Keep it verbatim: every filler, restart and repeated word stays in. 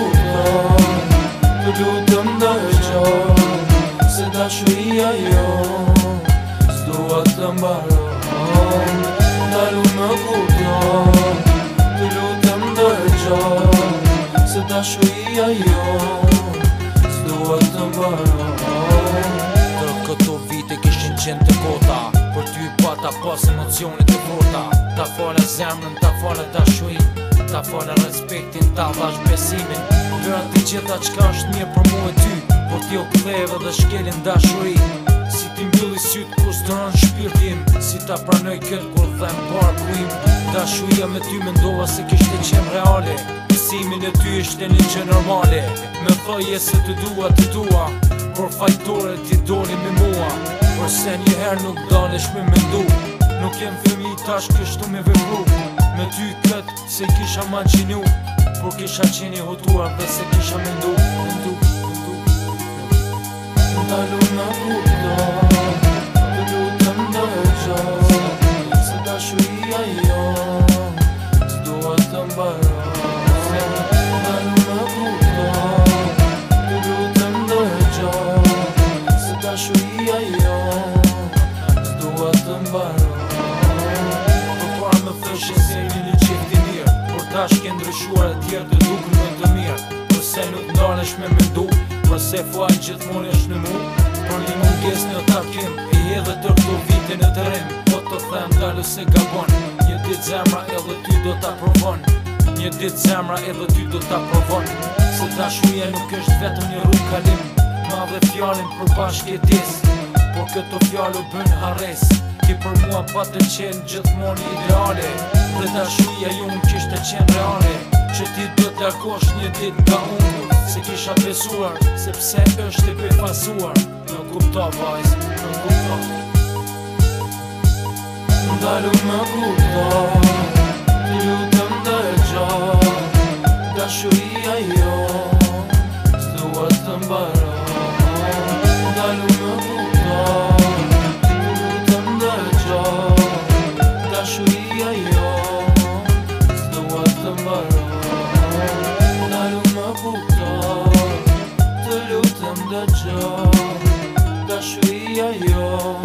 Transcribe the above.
kupton, të lutem dëgjoj, se dashuria jon s'dua të mbaron. Ndalu më kupton, të lutem dëgjoj, se dashuria jon s'dua të mbaron. Tërë këto vite kishin qenë të kota, për ty pata pas emocionit të forta. Ta fala zemrën, ta fala dashurin, ta fala respektin, ta vash besimin. Lëra të gjitha qka është mirë për mu e ty, por ti o ktheve dhe shkelin dashuri. Si ti mbylli sytë kur s'dëron shpirtim, si ta pranoj këtë kur them barku im. Dashuria me ty mendova se kishte qenë reale, besimin e ty ishte një gjë normale. Me thoje se të dua, të dua, por fajtore ti doli me mua. Por se njëherë nuk dalesh me mendu, nuk jem fëmi tash kështu me vepru. Me ty këtë se kisha maqinu, por kisha qeni hotuar dhe se kisha mendu, mendu, mendu. Ndalu më kupton, të lutem dëgjoj, se dashuria jon s'dua të mbaron. Ndalu më kupton, të lutem dëgjoj, se dashuria jon s'dua të mbaron. Përpara më thëshin se jeni një qifti mirë, por tash ke ndryshuar e tjerë të dukën më të mirë. Përse nuk ndalesh me mendu, përse fuaj gjithmonë është në mu, por një munges në takim, e hedhe tër këto vite në të rim. Po të them Ndalu se gabon, një dit zemra edhe ty do t'a provon. Një dit zemra edhe ty do t'a provon. Se dashuria nuk është vetëm një rrugë kalim, ma dhe fjallin për bashkjetis, por këto fjallu bën harres. Ki për mua pa të qenë gjithmonë ideale, dhe dashuria ju më kishte qenë reale. Që ti do t'larkosh një dit nga unë, se kisha besuar, sepse është e befasuar. Në kupto vajz, në kupto. Ndalu më kupton, të lutem dëgjoj, dashuria jon s'dua të mbaron. Ndalu më kupton, të lutem dëgjoj, dashuria jon s'dua të mbaron. Ndalu më kupton, të lutem dëgjoj, dashuria jon